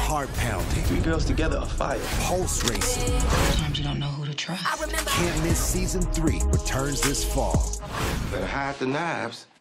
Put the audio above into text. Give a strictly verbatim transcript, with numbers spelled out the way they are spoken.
Heart pounding. Three girls together, a fight. Pulse racing. Sometimes you don't know who to trust. Can't Miss Season three returns this fall. Better hide the knives.